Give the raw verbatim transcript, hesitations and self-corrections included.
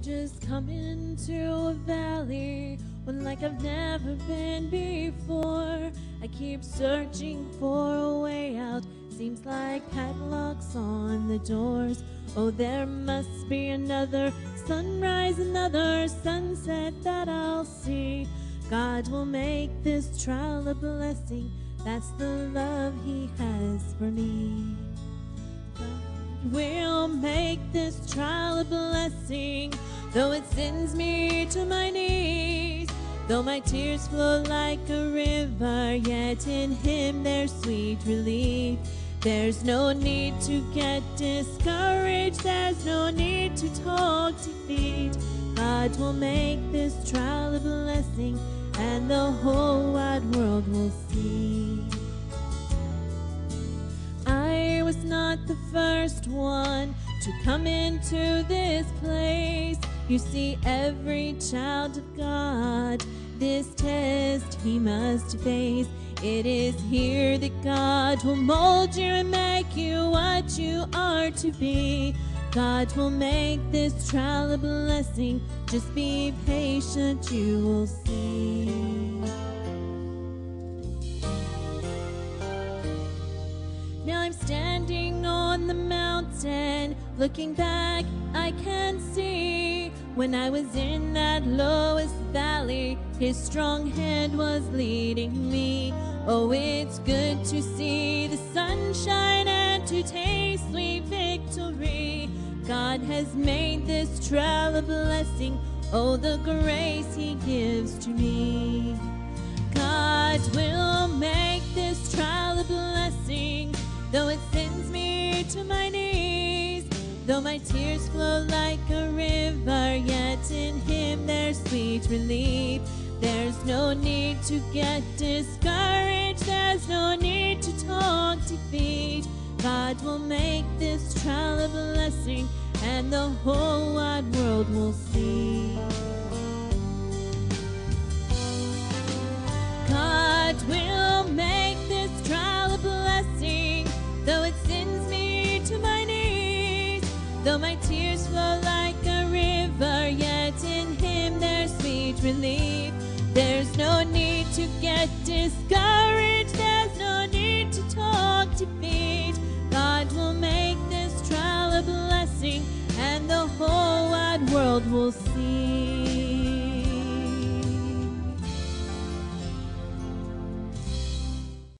just come into a valley when like I've never been before. I keep searching for a way out, seems like padlocks on the doors. Oh, there must be another sunrise, another sunset that I'll see. God will make this trial a blessing, that's the love He has for me. God will make this trial a blessing, though it sends me to my knees. Though my tears flow like a river, yet in Him there's sweet relief. There's no need to get discouraged, there's no need to talk defeat. God will make this trial a blessing, and the whole wide world will see. I was not the first one to come into this place. You see, every child of God, this test he must face. It is here that God will mold you and make you what you are to be. God will make this trial a blessing, just be patient, you will see. Now I'm standing on the mountain, looking back I can see. When I was in that lowest valley, His strong hand was leading me. Oh, it's good to see the sunshine and to taste sweet victory. God has made this trial a blessing, oh, the grace He gives to me. God will make this trial a blessing, though it sends me to my knees. Though my tears flow like a river, yet in Him there's sweet relief. There's no need to get discouraged, there's no need to talk defeat. God will make this trial a blessing, and the whole wide world will see. God will make this trial a blessing, though it sends me to my knees. Though my tears flow like a river, yet in Him there's sweet relief. There's no need to get discouraged,